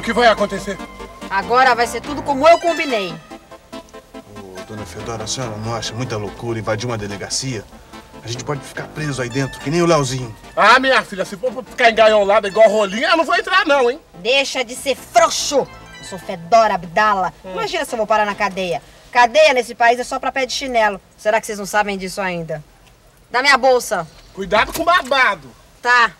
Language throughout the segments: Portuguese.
que vai acontecer? Agora vai ser tudo como eu combinei. Ô, dona Fedora, a senhora não acha muita loucura invadir uma delegacia? A gente pode ficar preso aí dentro, que nem o Leozinho. Ah, minha filha, se for pra ficar engaiolada igual rolinha, eu não vou entrar não, hein? Deixa de ser frouxo. Eu sou Fedora Abdala. Imagina se eu vou parar na cadeia. Cadeia nesse país é só pra pé de chinelo. Será que vocês não sabem disso ainda? Dá minha bolsa. Cuidado com o babado. Tá.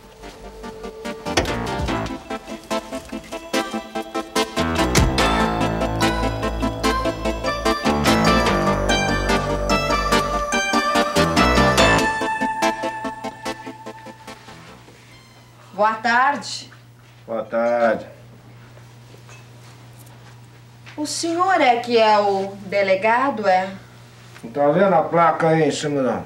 Boa tarde. Boa tarde. O senhor é que é o delegado, é? Não tá vendo a placa aí em cima, não?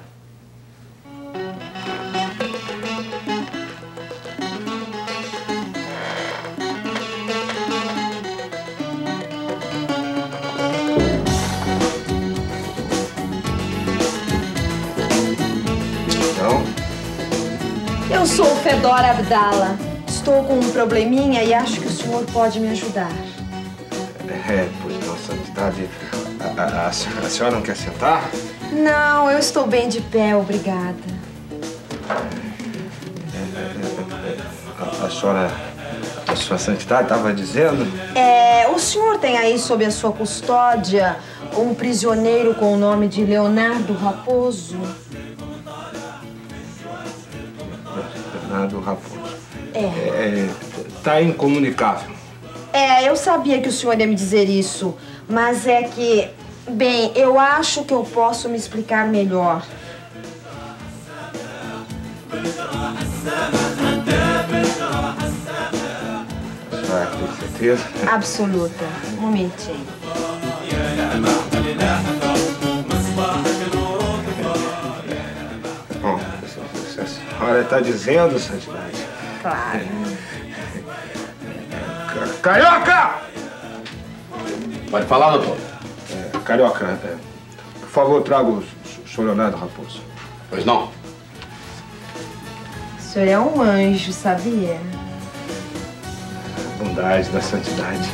Não? Eu sou o Fedora Abdala. Estou com um probleminha e acho que o senhor pode me ajudar. Pois não, Santidade. A senhora não quer sentar? Não, eu estou bem de pé, obrigada. A senhora... A sua Santidade estava dizendo? O senhor tem aí sob a sua custódia um prisioneiro com o nome de Leonardo Raposo? Leonardo Raposo. Tá incomunicável. Eu sabia que o senhor ia me dizer isso, mas é que... Bem, eu acho que eu posso me explicar melhor. Tem certeza? Absoluta. Um momentinho. Bom, se a senhora está dizendo, Santidade... Claro. Carioca! Pode falar, doutor. Carioca, por favor, traga o senhor Leonardo Raposo. Pois não. O senhor é um anjo, sabia? Bondade da Santidade.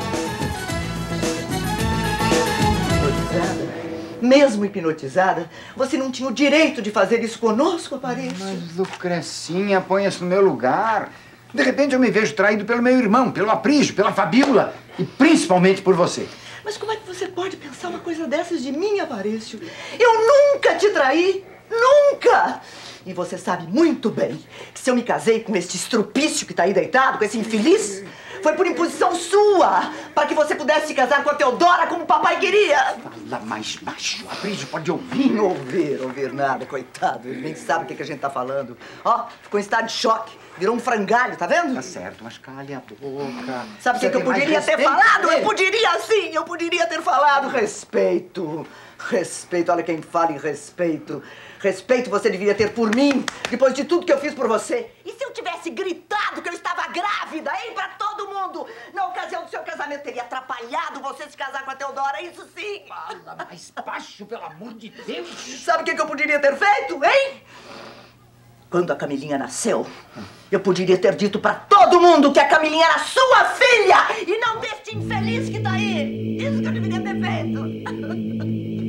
Mesmo hipnotizada, você não tinha o direito de fazer isso conosco, Aparício. Mas, Lucrecinha, ponha-se no meu lugar. De repente eu me vejo traído pelo meu irmão, pelo Aprígio, pela Fabíola e principalmente por você. Mas como é que você pode pensar uma coisa dessas de mim, Aparício? Eu nunca te traí! Nunca! E você sabe muito bem que se eu me casei com este estrupício que tá aí deitado, com esse infeliz, foi por imposição sua, para que você pudesse se casar com a Teodora como o papai queria. Fala mais baixo, o Aprígio pode ouvir. Ouvir nada, coitado. Ele nem sabe o que a gente tá falando. Ó, ficou em estado de choque. Virou um frangalho, tá vendo? Tá certo, mas cale a boca. Sabe o que eu poderia ter falado? Eu poderia sim, eu poderia ter falado. Respeito. Respeito, olha quem fala em respeito. Respeito você deveria ter por mim, depois de tudo que eu fiz por você. E se eu tivesse gritado que eu estava grávida, hein, pra todo mundo, na ocasião do seu casamento, teria atrapalhado você se casar com a Teodora, isso sim. Fala mais baixo, pelo amor de Deus. Sabe o que eu poderia ter feito, hein? Quando a Camilinha nasceu, eu poderia ter dito pra todo mundo que a Camilinha era sua filha e não deste infeliz que tá aí. Isso que eu deveria ter feito.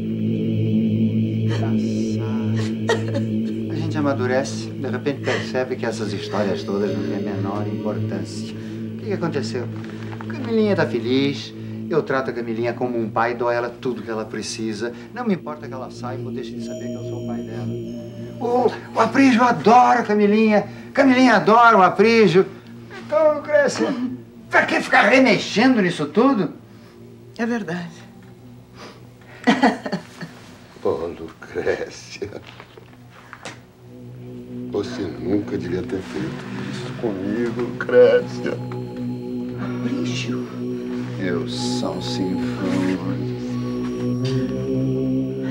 A gente amadurece, de repente percebe que essas histórias todas não têm a menor importância. O que aconteceu? A Camilinha tá feliz, eu trato a Camilinha como um pai, dou a ela tudo que ela precisa. Não me importa que ela saiba ou deixe de saber que eu sou o pai dela. O Aprígio adora a Camilinha, Camilinha adora o Aprígio. Então, Lucrécia, pra que ficar remexendo nisso tudo? É verdade. Ô, Lucrécia, você nunca devia ter feito isso comigo, Lucrécia. Aprígio. Eu sou sinfônico.